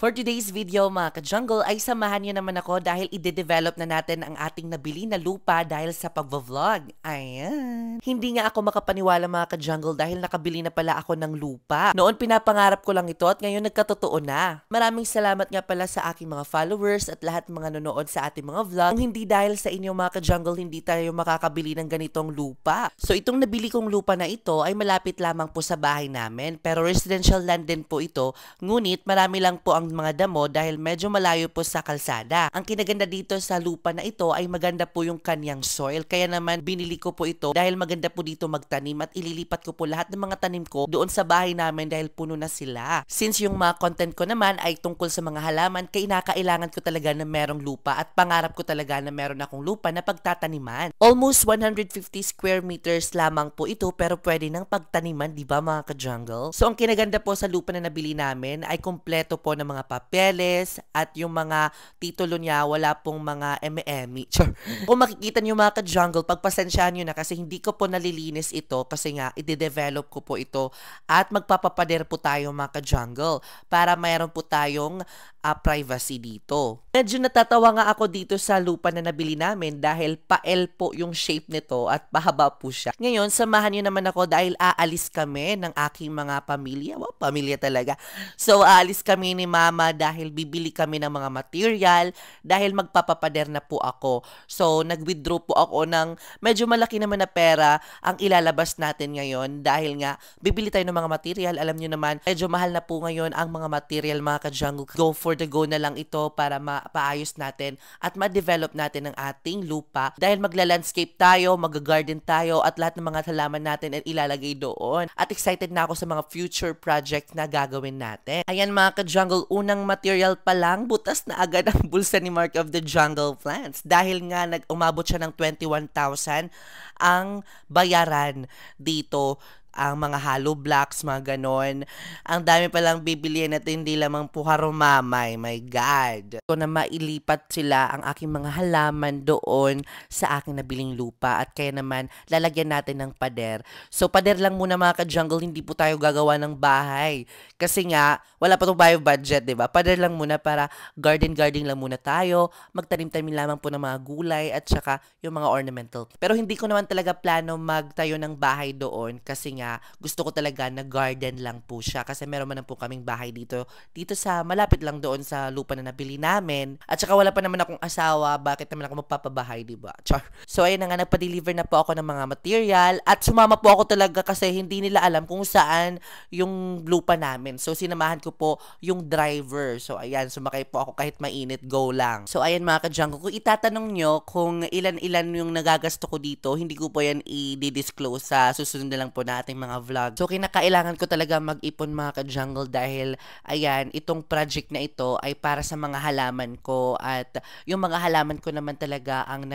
For today's video mga ka-jungle ay samahan niyo naman ako dahil ide-develop na natin ang ating nabili na lupa dahil sa pagvo-vlog. Ayan. Hindi nga ako makapaniwala mga ka-jungle dahil nakabili na pala ako ng lupa. Noon pinapangarap ko lang ito at ngayon nagkatotoo na. Maraming salamat nga pala sa aking mga followers at lahat mga nanonood sa ating mga vlog. Kung hindi dahil sa inyo mga ka-jungle hindi tayo makakabili ng ganitong lupa. So itong nabili kong lupa na ito ay malapit lamang po sa bahay namin pero residential land din po ito. Ngunit marami lang po ang mga damo dahil medyo malayo po sa kalsada. Ang kinaganda dito sa lupa na ito ay maganda po yung kanyang soil. Kaya naman binili ko po ito dahil maganda po dito magtanim at ililipat ko po lahat ng mga tanim ko doon sa bahay namin dahil puno na sila. Since yung mga content ko naman ay tungkol sa mga halaman, kailangan ko talaga na merong lupa at pangarap ko talaga na meron akong lupa na pagtataniman. Almost 150 square meters lamang po ito pero pwede nang pagtaniman, di ba mga ka-jungle? So ang kinaganda po sa lupa na nabili namin ay kumpleto po ng mga papeles at yung mga titulo niya wala pong mga eme-eme. Kung makikita niyo mga ka-jungle, pagpasensyahan niyo na kasi hindi ko po nalilinis ito kasi nga i-develop ko po ito at magpapapader po tayo mga ka-jungle para mayroon po tayong privacy dito. Medyo natatawa nga ako dito sa lupa na nabili namin dahil pa-L po yung shape nito at pahaba po siya. Ngayon, samahan niyo naman ako dahil aalis kami ng aking mga pamilya. Wow, pamilya talaga. So, aalis kami ni Mama dahil bibili kami ng mga material dahil magpapapader na po ako. So, nag-withdraw po ako ng medyo malaki naman na pera ang ilalabas natin ngayon dahil nga bibili tayo ng mga material. Alam niyo naman, medyo mahal na po ngayon ang mga material mga ka-jungle. Go for the go na lang ito para mapaayos natin at ma-develop natin ang ating lupa dahil magla-landscape tayo, mag-garden tayo at lahat ng mga halaman natin ay ilalagay doon. At excited na ako sa mga future project na gagawin natin. Ayan mga ka-jungle, unang material pa lang, butas na agad ang bulsa ni Mark of the Jungle Plants dahil nga umabot siya ng 21,000 ang bayaran dito. Ang mga hollow blocks, mga ganon. Ang dami palang bibilihan at hindi lamang po harumamay. My God. So na mailipat sila ang aking mga halaman doon sa aking nabiling lupa at kaya naman lalagyan natin ng pader. So pader lang muna mga ka-jungle, hindi po tayo gagawa ng bahay. Kasi nga, wala pa tayo budget, diba? Pader lang muna para garden lang muna tayo. Magtanim-tanim lamang po ng mga gulay at saka yung mga ornamental. Pero hindi ko naman talaga plano magtayo ng bahay doon kasi nga gusto ko talaga na garden lang po siya kasi meron man po kaming bahay dito sa malapit lang doon sa lupa na nabili namin at saka wala pa naman akong asawa, bakit naman ako magpapabahay, diba? Char. So ayun na nga, nagpa-deliver na po ako ng mga material at sumama po ako talaga kasi hindi nila alam kung saan yung lupa namin. So sinamahan ko po yung driver. So ayan, sumakay po ako kahit mainit, go lang. So ayan mga ka-jungle, kung itatanong nyo kung ilan-ilan yung nagagasto ko dito, hindi ko po yan i-disclose sa susunod na lang po natin mga vlog. So kinakailangan ko talaga mag-ipon mga ka-jungle dahil ayan, itong project na ito ay para sa mga halaman ko at yung mga halaman ko naman talaga ang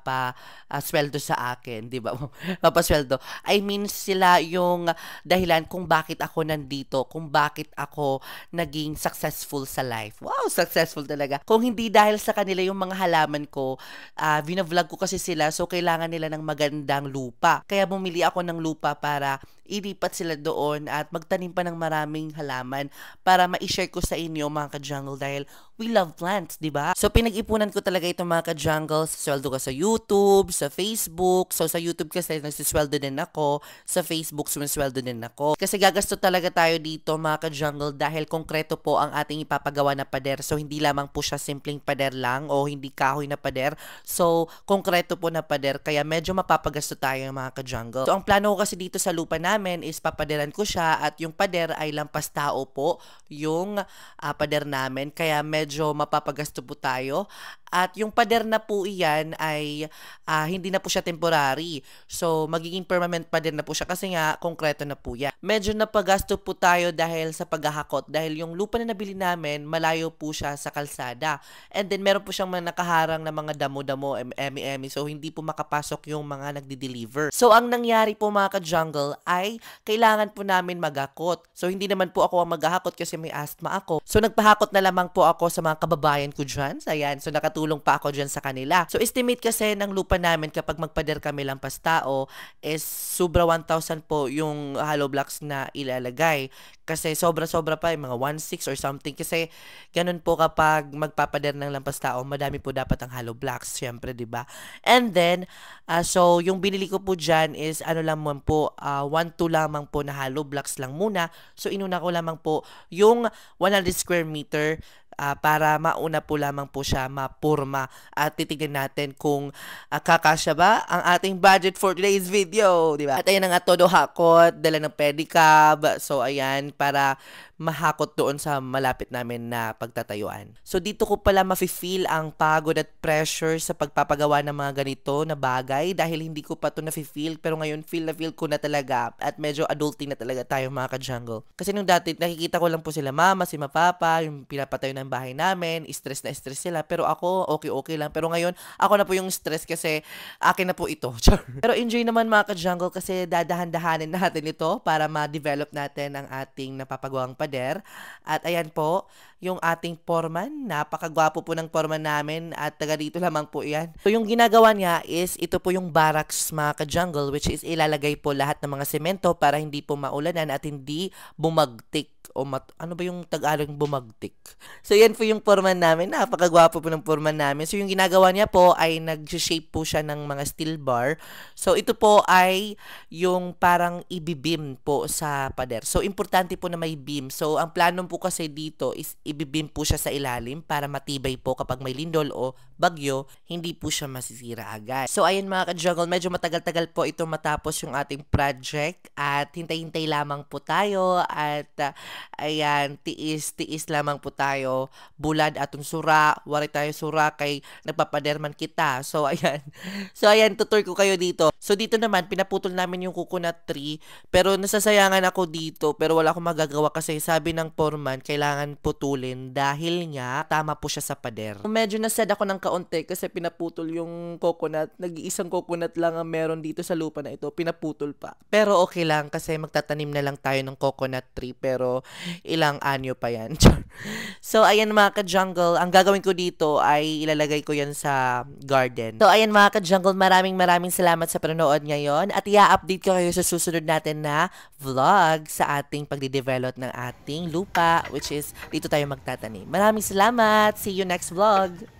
sweldo sa akin, di ba? Papasweldo. I mean sila yung dahilan kung bakit ako nandito, kung bakit ako naging successful sa life. Wow, successful talaga. Kung hindi dahil sa kanila yung mga halaman ko, vinavlog ko kasi sila so kailangan nila ng magandang lupa. Kaya bumili ako ng lupa para ilipat sila doon at magtanim pa ng maraming halaman para ma-share ko sa inyo mga ka-jungle dahil we love plants, di ba? So pinag-ipunan ko talaga itong mga ka-jungle. Sweldo ko sa YouTube, sa Facebook. So sa YouTube kasi nagsisweldo din ako, sa Facebook sumisweldo din ako. Kasi gagasto talaga tayo dito mga ka-jungle dahil konkreto po ang ating ipapagawa na pader. So hindi lamang po siya simpleng pader lang o hindi kahoy na pader. So konkreto po na pader kaya medyo mapapagasto tayo mga ka-jungle. So ang plano ko kasi dito sa lupa namin is papaderan ko siya at yung pader ay lampas tao po yung pader namin kaya medyo mapapagasto po tayo at yung pader na po iyan ay hindi na po siya temporary so magiging permanent pader na po siya kasi nga konkreto na po yan. Medyo napagasto po tayo dahil sa paghahakot dahil yung lupa na nabili namin malayo po siya sa kalsada and then meron po siyang mga nakaharang na mga damo-damo, eme-eme so hindi po makapasok yung mga nagdi-deliver. So ang nangyari po mga ka-jungle ay kailangan po namin maghakot. So hindi naman po ako ang maghahakot kasi may asthma ako. So nagpahakot na lamang po ako sa mga kababayan ko dyan. Ayan, so nakatulong tumulong pa ako dyan sa kanila. So estimate kasi ng lupa namin kapag magpader kami lampas tao is sobra 1,000 po yung hollow blocks na ilalagay. Kasi sobra-sobra pa, mga 1,600 or something. Kasi ganun po kapag magpapader ng lampas tao, madami po dapat ang hollow blocks, syempre, 'di ba? And then, so yung binili ko po dyan is ano lamang po, 1-2 lamang po na hollow blocks lang muna. So inuna ko lamang po yung 100 square meter para mauna po lamang po siya mapurma at titignan natin kung kakasya ba ang ating budget for today's video, di ba? At ayan nga todo hakot, dala ng pedicab. So ayan, para mahakot doon sa malapit namin na pagtatayuan. So dito ko pala mafe-feel ang pagod at pressure sa pagpapagawa ng mga ganito na bagay dahil hindi ko pa to nafe-feel, pero ngayon feel na feel ko na talaga at medyo adulting na talaga tayo mga ka-jungle. Kasi nung dati nakikita ko lang po sila mama, si mapapa, yung pinapatayo ng bahay namin, stress na stress sila, pero ako okay lang. Pero ngayon ako na po yung stress kasi akin na po ito. Pero enjoy naman mga ka-jungle kasi dadahan-dahanin natin ito para ma-develop natin ang ating napapagawang pader. At ayan po, yung ating foreman, napakagwapo po ng foreman namin at taga dito lamang po yan. So yung ginagawa niya is, ito po yung barracks mga ka-jungle, which is ilalagay po lahat ng mga semento para hindi po maulanan at hindi bumagtik. Ano ba yung Tagalog bumagtik? So yan po yung foreman namin, napakagwapo po ng foreman namin. So yung ginagawa niya po ay nag-shape po siya ng mga steel bar. So ito po ay yung parang ibibim po sa pader. So importante po na may beam. So ang plano po kasi dito is ibibim po siya sa ilalim para matibay po kapag may lindol o bagyo, hindi po siya masisira agad. So ayan mga ka-jungle, medyo matagal-tagal po ito matapos yung ating project at hintay-hintay lamang po tayo at ayan, tiis lamang po tayo. Bulad atong sura, wari tayo sura kay nagpapaderman kita. So ayan, tutur ko kayo dito. So dito naman pinaputol namin yung coconut tree, pero nasasayangan ako dito pero wala akong magagawa kasi sabi ng foreman kailangan putulin dahil nga tama po siya sa pader. Medyo nasad ako ng kaunti kasi pinaputol yung coconut. Nag-iisang coconut lang ang meron dito sa lupa na ito, pinaputol pa. Pero okay lang kasi magtatanim na lang tayo ng coconut tree pero ilang anyo pa yan. So ayan mga ka-jungle, ang gagawin ko dito ay ilalagay ko yan sa garden. So ayan mga ka-jungle, maraming salamat sa panonood ngayon at i-update ko kayo sa susunod natin na vlog sa ating pagde-develop ng ating lupa, which is dito tayo magtatanim. Maraming salamat! See you next vlog!